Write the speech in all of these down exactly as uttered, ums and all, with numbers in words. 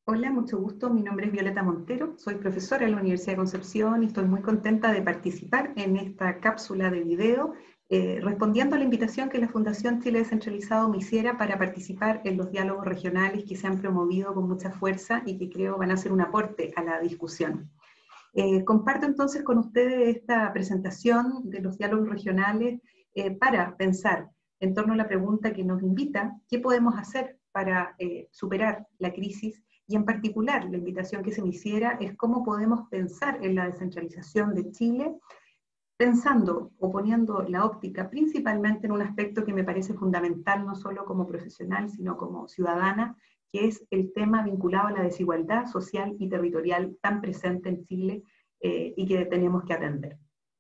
Hola, mucho gusto. Mi nombre es Violeta Montero, soy profesora en la Universidad de Concepción y estoy muy contenta de participar en esta cápsula de video, eh, respondiendo a la invitación que la Fundación Chile Descentralizado me hiciera para participar en los diálogos regionales que se han promovido con mucha fuerza y que creo van a ser un aporte a la discusión. Eh, comparto entonces con ustedes esta presentación de los diálogos regionales eh, para pensar en torno a la pregunta que nos invita, ¿qué podemos hacer para eh, superar la crisis? Y en particular, la invitación que se me hiciera es cómo podemos pensar en la descentralización de Chile, pensando o poniendo la óptica principalmente en un aspecto que me parece fundamental, no solo como profesional, sino como ciudadana, que es el tema vinculado a la desigualdad social y territorial tan presente en Chile eh, y que tenemos que atender.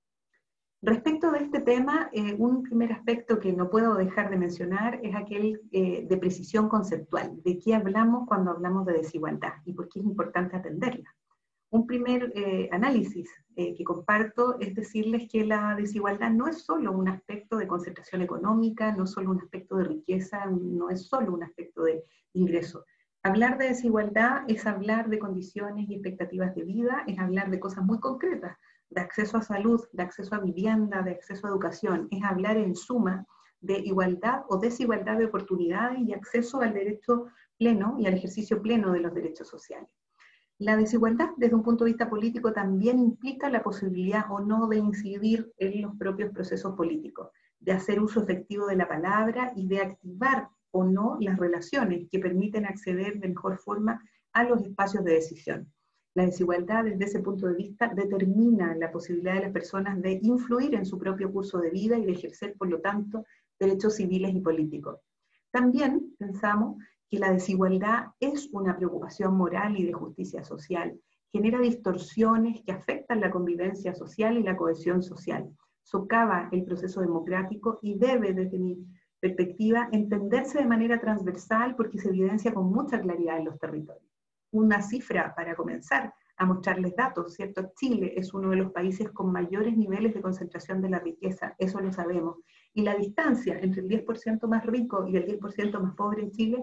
Respecto de este tema, eh, un primer aspecto que no puedo dejar de mencionar es aquel eh, de precisión conceptual, de qué hablamos cuando hablamos de desigualdad y por qué es importante atenderla. Un primer eh, análisis eh, que comparto es decirles que la desigualdad no es solo un aspecto de concentración económica, no es solo un aspecto de riqueza, no es solo un aspecto de ingreso. Hablar de desigualdad es hablar de condiciones y expectativas de vida, es hablar de cosas muy concretas, de acceso a salud, de acceso a vivienda, de acceso a educación, es hablar en suma de igualdad o desigualdad de oportunidades y acceso al derecho pleno y al ejercicio pleno de los derechos sociales. La desigualdad desde un punto de vista político también implica la posibilidad o no de incidir en los propios procesos políticos, de hacer uso efectivo de la palabra y de activar o no las relaciones que permiten acceder de mejor forma a los espacios de decisión. La desigualdad desde ese punto de vista determina la posibilidad de las personas de influir en su propio curso de vida y de ejercer, por lo tanto, derechos civiles y políticos. También pensamos que la desigualdad es una preocupación moral y de justicia social, genera distorsiones que afectan la convivencia social y la cohesión social, socava el proceso democrático y debe, desde mi perspectiva, entenderse de manera transversal porque se evidencia con mucha claridad en los territorios. Una cifra para comenzar a mostrarles datos, ¿cierto? Chile es uno de los países con mayores niveles de concentración de la riqueza, eso lo sabemos, y la distancia entre el diez por ciento más rico y el diez por ciento más pobre en Chile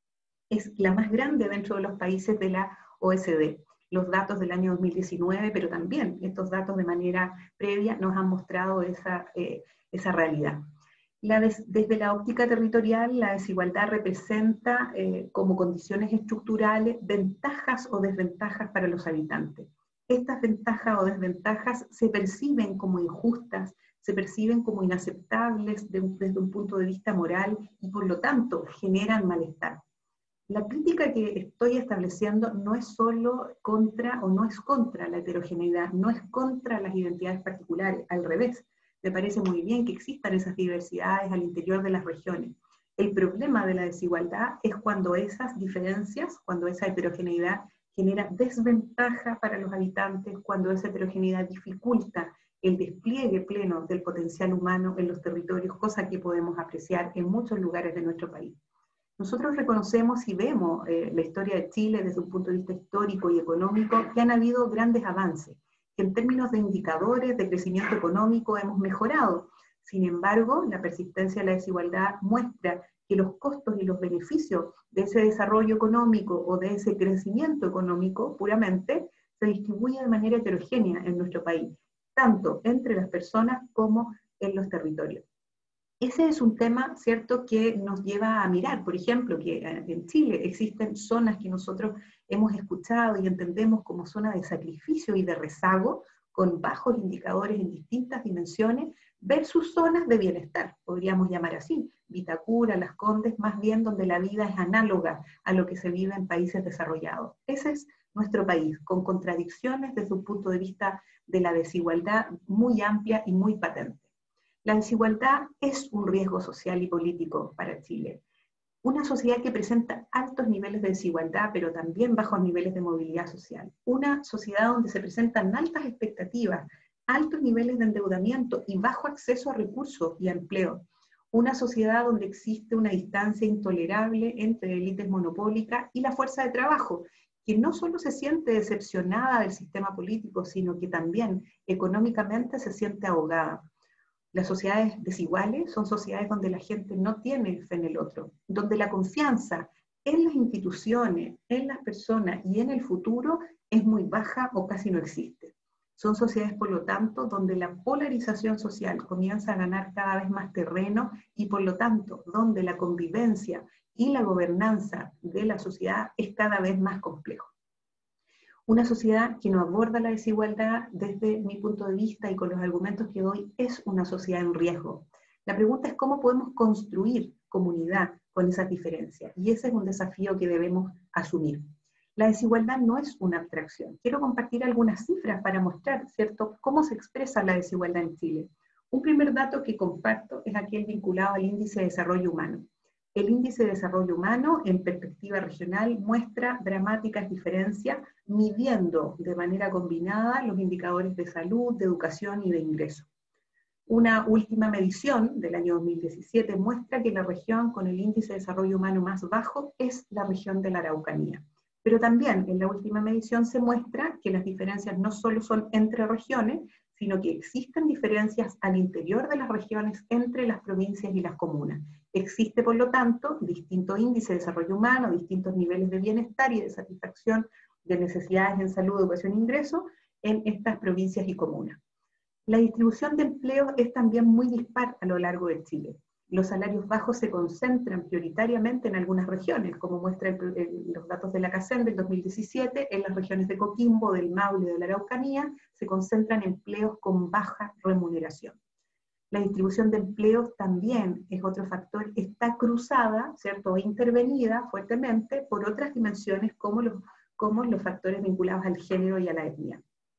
es la más grande dentro de los países de la O E C D. Los datos del año dos mil diecinueve, pero también estos datos de manera previa nos han mostrado esa, eh, esa realidad. La des, desde la óptica territorial, la desigualdad representa eh, como condiciones estructurales ventajas o desventajas para los habitantes. Estas ventajas o desventajas se perciben como injustas, se perciben como inaceptables de un, desde un punto de vista moral y por lo tanto generan malestar. La crítica que estoy estableciendo no es solo contra o no es contra la heterogeneidad, no es contra las identidades particulares, al revés. Me parece muy bien que existan esas diversidades al interior de las regiones. El problema de la desigualdad es cuando esas diferencias, cuando esa heterogeneidad genera desventaja para los habitantes, cuando esa heterogeneidad dificulta el despliegue pleno del potencial humano en los territorios, cosa que podemos apreciar en muchos lugares de nuestro país. Nosotros reconocemos y vemos eh, la historia de Chile desde un punto de vista histórico y económico que han habido grandes avances, que en términos de indicadores de crecimiento económico hemos mejorado. Sin embargo, la persistencia de la desigualdad muestra que los costos y los beneficios de ese desarrollo económico o de ese crecimiento económico puramente se distribuyen de manera heterogénea en nuestro país, tanto entre las personas como en los territorios. Ese es un tema, ¿cierto?, que nos lleva a mirar, por ejemplo, que en Chile existen zonas que nosotros hemos escuchado y entendemos como zonas de sacrificio y de rezago, con bajos indicadores en distintas dimensiones, versus zonas de bienestar, podríamos llamar así, Vitacura, Las Condes, más bien donde la vida es análoga a lo que se vive en países desarrollados. Ese es nuestro país, con contradicciones desde un punto de vista de la desigualdad muy amplia y muy patente. La desigualdad es un riesgo social y político para Chile. Una sociedad que presenta altos niveles de desigualdad, pero también bajos niveles de movilidad social. Una sociedad donde se presentan altas expectativas, altos niveles de endeudamiento y bajo acceso a recursos y a empleo. Una sociedad donde existe una distancia intolerable entre élites monopólicas y la fuerza de trabajo, que no solo se siente decepcionada del sistema político, sino que también económicamente se siente ahogada. Las sociedades desiguales son sociedades donde la gente no tiene fe en el otro, donde la confianza en las instituciones, en las personas y en el futuro es muy baja o casi no existe. Son sociedades, por lo tanto, donde la polarización social comienza a ganar cada vez más terreno y, por lo tanto, donde la convivencia y la gobernanza de la sociedad es cada vez más complejo. Una sociedad que no aborda la desigualdad desde mi punto de vista y con los argumentos que doy es una sociedad en riesgo. La pregunta es cómo podemos construir comunidad con esas diferencias, y ese es un desafío que debemos asumir. La desigualdad no es una abstracción. Quiero compartir algunas cifras para mostrar, ¿cierto?, cómo se expresa la desigualdad en Chile. Un primer dato que comparto es aquel vinculado al índice de desarrollo humano. El índice de desarrollo humano, en perspectiva regional, muestra dramáticas diferencias, midiendo de manera combinada los indicadores de salud, de educación y de ingreso. Una última medición del año dos mil diecisiete muestra que la región con el índice de desarrollo humano más bajo es la región de la Araucanía. Pero también en la última medición se muestra que las diferencias no solo son entre regiones, sino que existen diferencias al interior de las regiones entre las provincias y las comunas. Existe, por lo tanto, distintos índices de desarrollo humano, distintos niveles de bienestar y de satisfacción de necesidades en salud, educación e ingreso en estas provincias y comunas. La distribución de empleo es también muy dispar a lo largo de Chile. Los salarios bajos se concentran prioritariamente en algunas regiones, como muestran los datos de la CACEN del dos mil diecisiete, en las regiones de Coquimbo, del Maule y de la Araucanía, se concentran empleos con baja remuneración. La distribución de empleos también es otro factor, está cruzada, ¿cierto?, o intervenida fuertemente por otras dimensiones como los, como los factores vinculados al género y a la etnia.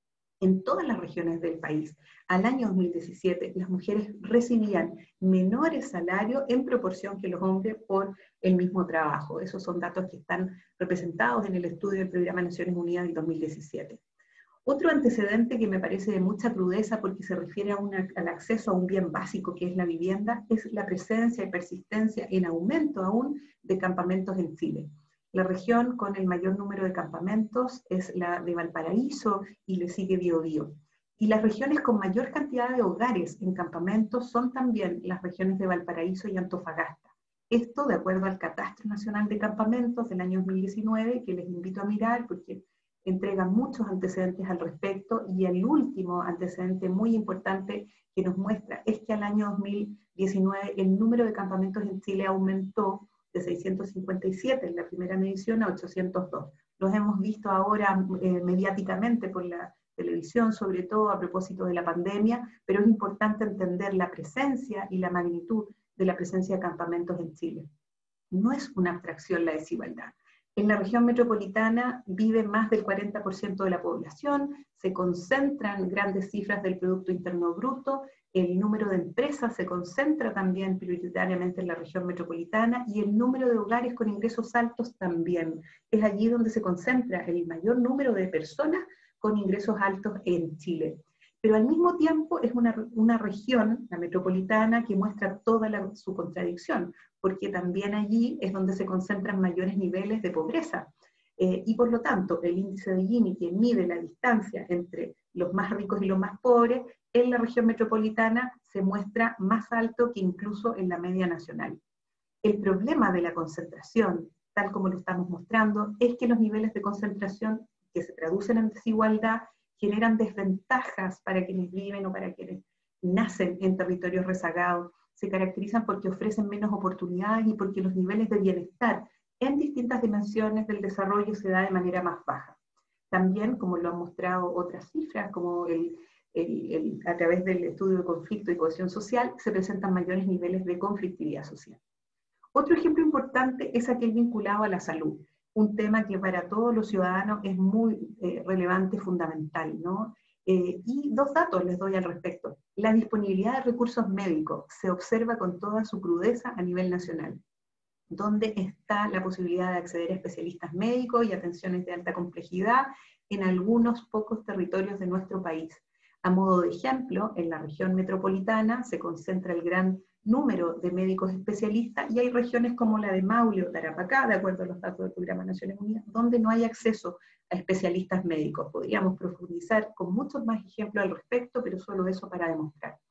En todas las regiones del país, al año dos mil diecisiete, las mujeres recibían menores salarios en proporción que los hombres por el mismo trabajo. Esos son datos que están representados en el estudio del Programa de Naciones Unidas del dos mil diecisiete. Otro antecedente que me parece de mucha crudeza porque se refiere a una, al acceso a un bien básico que es la vivienda, es la presencia y persistencia en aumento aún de campamentos en Chile. La región con el mayor número de campamentos es la de Valparaíso y le sigue Biobío. Y las regiones con mayor cantidad de hogares en campamentos son también las regiones de Valparaíso y Antofagasta. Esto de acuerdo al Catastro Nacional de Campamentos del año dos mil diecinueve, que les invito a mirar porque entrega muchos antecedentes al respecto, y el último antecedente muy importante que nos muestra es que al año dos mil diecinueve el número de campamentos en Chile aumentó de seiscientos cincuenta y siete en la primera medición a ochocientos dos. Los hemos visto ahora eh, mediáticamente por la televisión, sobre todo a propósito de la pandemia, pero es importante entender la presencia y la magnitud de la presencia de campamentos en Chile. No es una abstracción la desigualdad. En la región metropolitana vive más del cuarenta por ciento de la población, se concentran grandes cifras del Producto Interno Bruto, el número de empresas se concentra también prioritariamente en la región metropolitana y el número de hogares con ingresos altos también. Es allí donde se concentra el mayor número de personas con ingresos altos en Chile. Pero al mismo tiempo es una, una región, la metropolitana, que muestra toda la, su contradicción, porque también allí es donde se concentran mayores niveles de pobreza. Eh, y por lo tanto, el índice de Gini, que mide la distancia entre los más ricos y los más pobres, en la región metropolitana se muestra más alto que incluso en la media nacional. El problema de la concentración, tal como lo estamos mostrando, es que los niveles de concentración que se traducen en desigualdad generan desventajas para quienes viven o para quienes nacen en territorios rezagados. Se caracterizan porque ofrecen menos oportunidades y porque los niveles de bienestar en distintas dimensiones del desarrollo se da de manera más baja. También, como lo han mostrado otras cifras, como el, el, el, a través del estudio de conflicto y cohesión social, se presentan mayores niveles de conflictividad social. Otro ejemplo importante es aquel vinculado a la salud, un tema que para todos los ciudadanos es muy eh, relevante, fundamental, ¿no? Eh, y dos datos les doy al respecto. La disponibilidad de recursos médicos se observa con toda su crudeza a nivel nacional, donde está la posibilidad de acceder a especialistas médicos y atenciones de alta complejidad en algunos pocos territorios de nuestro país. A modo de ejemplo, en la región metropolitana se concentra el gran número de médicos especialistas y hay regiones como la de Maule o Tarapacá, de acuerdo a los datos del Programa de Naciones Unidas, donde no hay acceso a especialistas médicos. Podríamos profundizar con muchos más ejemplos al respecto, pero solo eso para demostrar.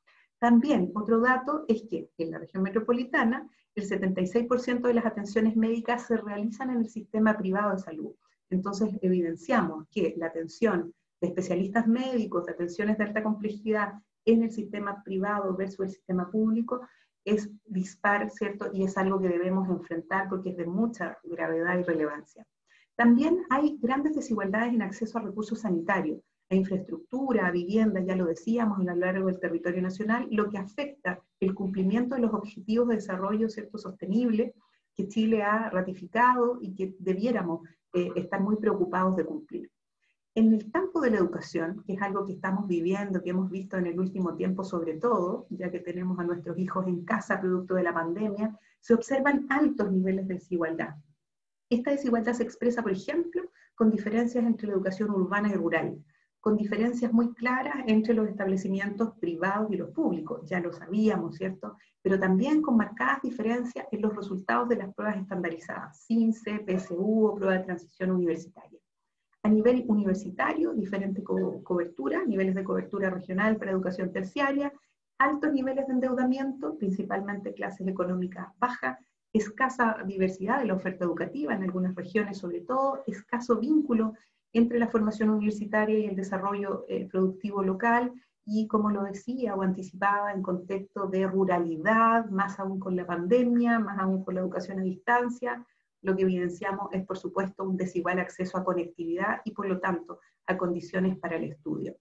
También, otro dato es que en la región metropolitana, el setenta y seis por ciento de las atenciones médicas se realizan en el sistema privado de salud. Entonces, evidenciamos que la atención de especialistas médicos, de atenciones de alta complejidad en el sistema privado versus el sistema público, es dispar, ¿cierto? Y es algo que debemos enfrentar porque es de mucha gravedad y relevancia. También hay grandes desigualdades en acceso a recursos sanitarios, a infraestructura, a vivienda, ya lo decíamos, a lo largo del territorio nacional, lo que afecta el cumplimiento de los objetivos de desarrollo, ¿cierto?, sostenible que Chile ha ratificado y que debiéramos eh, estar muy preocupados de cumplir. En el campo de la educación, que es algo que estamos viviendo, que hemos visto en el último tiempo sobre todo, ya que tenemos a nuestros hijos en casa producto de la pandemia, se observan altos niveles de desigualdad. Esta desigualdad se expresa, por ejemplo, con diferencias entre la educación urbana y rural, con diferencias muy claras entre los establecimientos privados y los públicos, ya lo sabíamos, ¿cierto? Pero también con marcadas diferencias en los resultados de las pruebas estandarizadas, CINCE, P S U o prueba de transición universitaria. A nivel universitario, diferente co cobertura, niveles de cobertura regional para educación terciaria, altos niveles de endeudamiento, principalmente clases económicas bajas, escasa diversidad de la oferta educativa en algunas regiones sobre todo, escaso vínculo entre la formación universitaria y el desarrollo eh, productivo local, y como lo decía o anticipaba, en contexto de ruralidad, más aún con la pandemia, más aún con la educación a distancia, lo que evidenciamos es, por supuesto, un desigual acceso a conectividad y, por lo tanto, a condiciones para el estudio.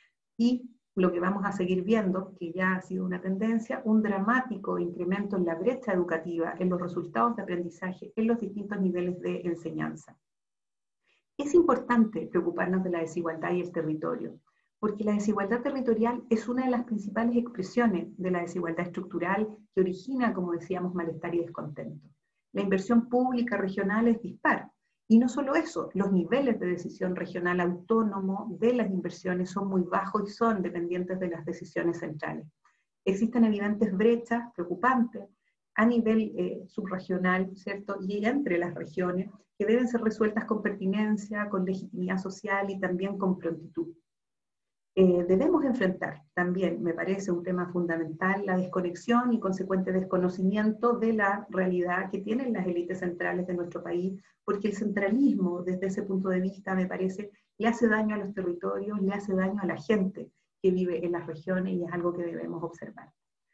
Y lo que vamos a seguir viendo, que ya ha sido una tendencia, un dramático incremento en la brecha educativa, en los resultados de aprendizaje, en los distintos niveles de enseñanza. Es importante preocuparnos de la desigualdad y el territorio, porque la desigualdad territorial es una de las principales expresiones de la desigualdad estructural que origina, como decíamos, malestar y descontento. La inversión pública regional es dispar, y no solo eso, los niveles de decisión regional autónomo de las inversiones son muy bajos y son dependientes de las decisiones centrales. Existen evidentes brechas preocupantes a nivel eh, subregional, ¿cierto? Y entre las regiones, que deben ser resueltas con pertinencia, con legitimidad social y también con prontitud. Eh, debemos enfrentar también, me parece un tema fundamental, la desconexión y consecuente desconocimiento de la realidad que tienen las élites centrales de nuestro país, porque el centralismo, desde ese punto de vista, me parece, le hace daño a los territorios, le hace daño a la gente que vive en las regiones, y es algo que debemos observar.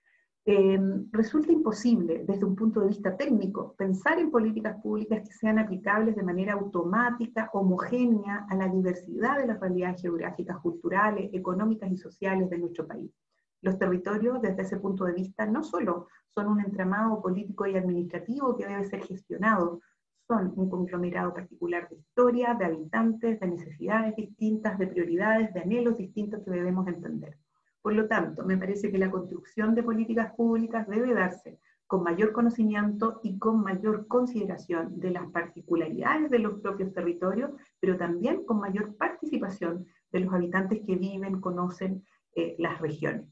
Eh, resulta imposible, desde un punto de vista técnico, pensar en políticas públicas que sean aplicables de manera automática, homogénea, a la diversidad de las realidades geográficas, culturales, económicas y sociales de nuestro país. Los territorios, desde ese punto de vista, no solo son un entramado político y administrativo que debe ser gestionado, son un conglomerado particular de historia, de habitantes, de necesidades distintas, de prioridades, de anhelos distintos que debemos entender. Por lo tanto, me parece que la construcción de políticas públicas debe darse con mayor conocimiento y con mayor consideración de las particularidades de los propios territorios, pero también con mayor participación de los habitantes que viven, conocen eh, las regiones.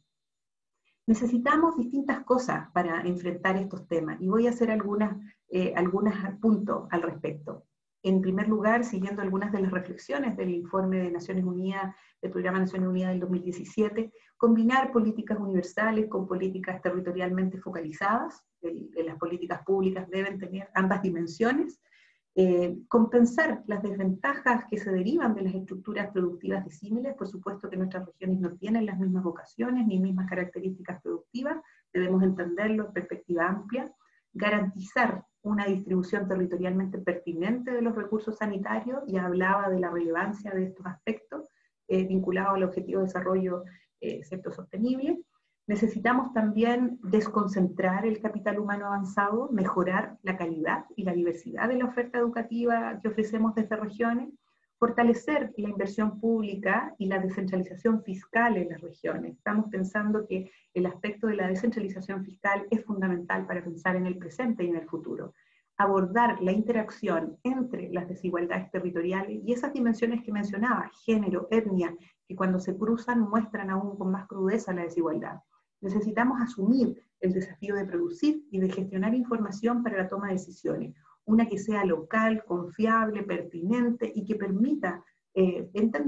Necesitamos distintas cosas para enfrentar estos temas, y voy a hacer algunas, eh, algunos puntos al respecto. En primer lugar, siguiendo algunas de las reflexiones del informe de Naciones Unidas, del Programa de Naciones Unidas del dos mil diecisiete, combinar políticas universales con políticas territorialmente focalizadas. El, las políticas públicas deben tener ambas dimensiones. Eh, compensar las desventajas que se derivan de las estructuras productivas disímiles. Por supuesto que nuestras regiones no tienen las mismas vocaciones ni mismas características productivas, debemos entenderlo en perspectiva amplia. Garantizar una distribución territorialmente pertinente de los recursos sanitarios, ya hablaba de la relevancia de estos aspectos eh, vinculados al objetivo de desarrollo eh, ¿cierto? sostenible. Necesitamos también desconcentrar el capital humano avanzado, mejorar la calidad y la diversidad de la oferta educativa que ofrecemos desde regiones, fortalecer la inversión pública y la descentralización fiscal en las regiones. Estamos pensando que el aspecto de la descentralización fiscal es fundamental para pensar en el presente y en el futuro. Abordar la interacción entre las desigualdades territoriales y esas dimensiones que mencionaba, género, etnia, que cuando se cruzan muestran aún con más crudeza la desigualdad. Necesitamos asumir el desafío de producir y de gestionar información para la toma de decisiones, una que sea local, confiable, pertinente y que permita eh, entender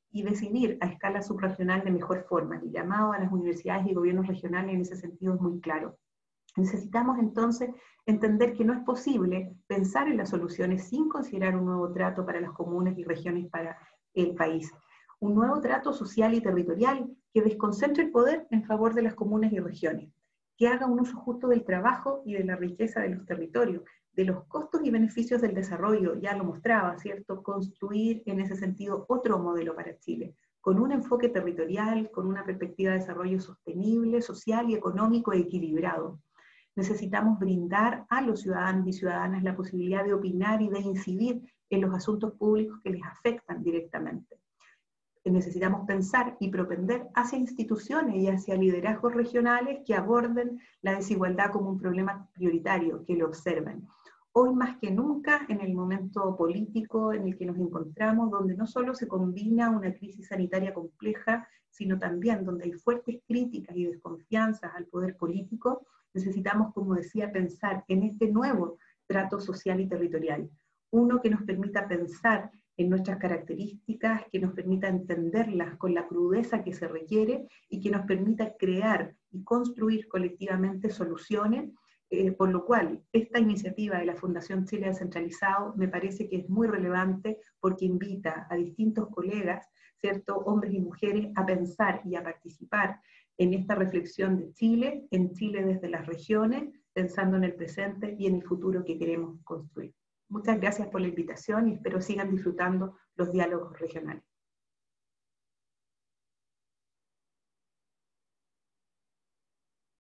y definir a escala subregional de mejor forma. El llamado a las universidades y gobiernos regionales en ese sentido es muy claro. Necesitamos entonces entender que no es posible pensar en las soluciones sin considerar un nuevo trato para las comunas y regiones para el país. Un nuevo trato social y territorial que desconcentre el poder en favor de las comunas y regiones, que haga un uso justo del trabajo y de la riqueza de los territorios, de los costos y beneficios del desarrollo, ya lo mostraba, ¿cierto? Construir en ese sentido otro modelo para Chile, con un enfoque territorial, con una perspectiva de desarrollo sostenible, social y económico equilibrado. Necesitamos brindar a los ciudadanos y ciudadanas la posibilidad de opinar y de incidir en los asuntos públicos que les afectan directamente. Necesitamos pensar y propender hacia instituciones y hacia liderazgos regionales que aborden la desigualdad como un problema prioritario, que lo observen. Hoy más que nunca, en el momento político en el que nos encontramos, donde no solo se combina una crisis sanitaria compleja, sino también donde hay fuertes críticas y desconfianzas al poder político, necesitamos, como decía, pensar en este nuevo trato social y territorial. Uno que nos permita pensar en nuestras características, que nos permita entenderlas con la crudeza que se requiere y que nos permita crear y construir colectivamente soluciones, eh, por lo cual esta iniciativa de la Fundación Chile Descentralizado me parece que es muy relevante porque invita a distintos colegas, ¿cierto?, hombres y mujeres, a pensar y a participar en esta reflexión de Chile, en Chile desde las regiones, pensando en el presente y en el futuro que queremos construir. Muchas gracias por la invitación y espero sigan disfrutando los diálogos regionales.